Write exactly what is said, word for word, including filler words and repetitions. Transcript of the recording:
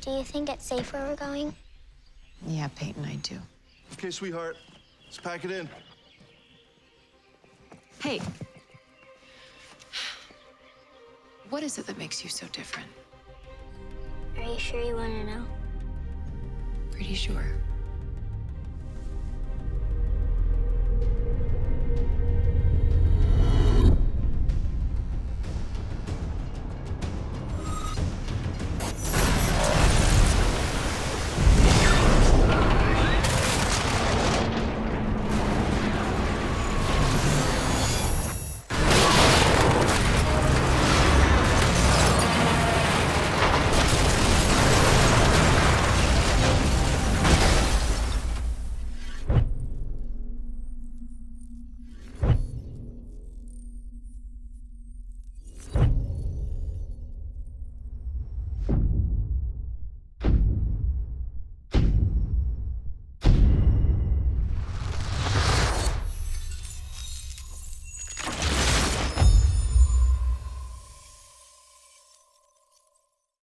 Do you think it's safe where we're going? Yeah, Peyton, I do. Okay, sweetheart, let's pack it in. Hey. What is it that makes you so different? Are you sure you want to know? Pretty sure.